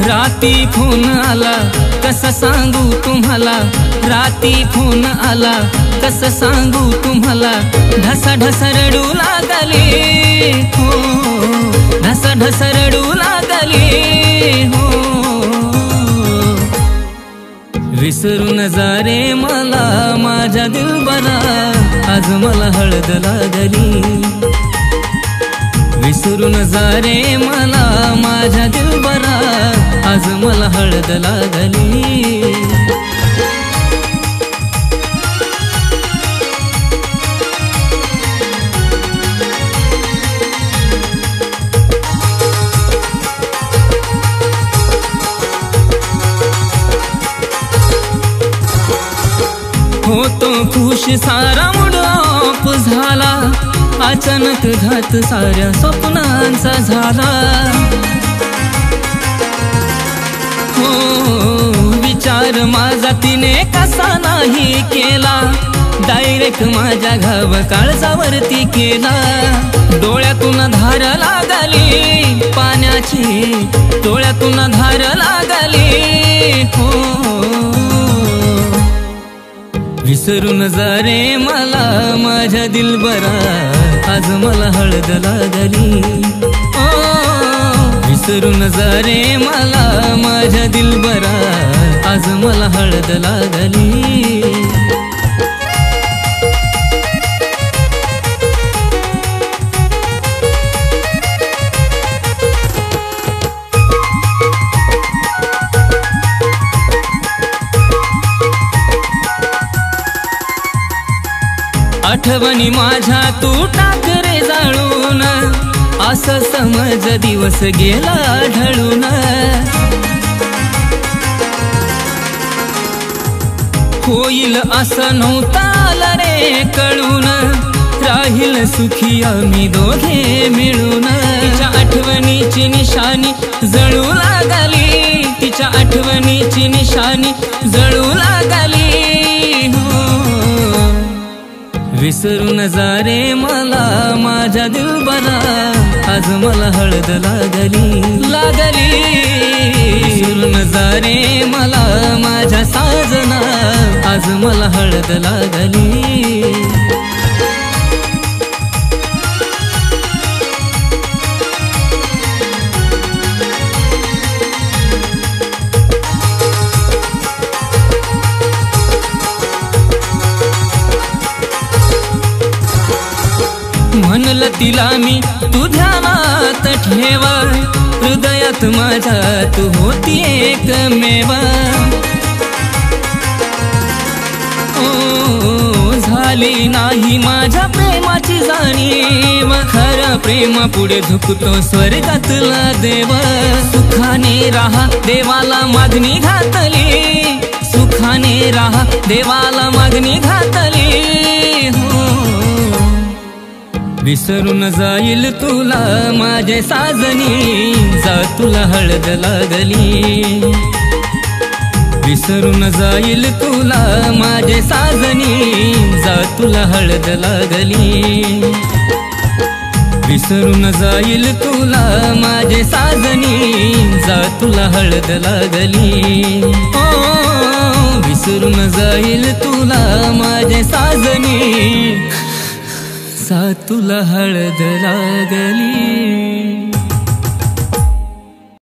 राती फोन आला कसं सांगू तुम्हाला, राती फोन आला कसं सांगू तुम्हाला, ढसा ढसा रडू लागली हो, ढसा ढसा रडू लागली हो। विसरून जा रे मला माझ्या दिलबरा, आज मला हळद लागली। विसरून जा रे मला माझ्या दिलबरा, आज मला हळद लागली। होतो खुश सारा मूड ऑफ झाला, अचानक घात साऱ्या स्वप्नांचा झाला हो। विचार माझा तिने कसा नाही केला, डायरेक्ट माझ्या घाव काळजावरती केला। डोळ्यातून धार लागली पाण्याची, डोळ्यातून धार लागली हो। विसरून जा रे मला माझ्या दिलबरा, आज मला हळद लागली ओ। विसरून जा रे मला माझ्या दिलबरा, आज मला हळद लागली। आठवणी माझ्या तू टाक रे जाळून, असं समज दिवस गेला ढळून। होईल असं नव्हतं रे कळून, राहील सुखी आम्ही दोघे मिळून। तिच्या आठवणीची निशाणी जळू लागली, तिच्या आठवणीची निशाणी जळू लागली हो। विसरून जा रे मला माझ्या दिलबरा, आज मला हळद लागली लागली। विसरून जा रे मला माझ्या साजना, आज मला हळद लागली। म्हणलं तिला मी तू ध्यानात ठेवा, हृदयात माझ्या तू होती एकमेवा ओ। झाली नाही माझ्या प्रेमाची जाणीव, खरं प्रेम पुढे झुकतो स्वर्गातला देव। सुखाने राहा देवाला मागणी घातली, सुखाने राहा देवाला मागणी घातली हो। विसरून जाईल तुला माझे साजनी, जा तुला हळद लागली। विसरून जाईल तुला माझे साजनी, जा तुला हळद लागली। विसरून जाईल तुला माझे साजनी, जा तुला हळद लागली ओ। विसरून जाईल तुला माझे साजनी, सा तुला हळद लागली।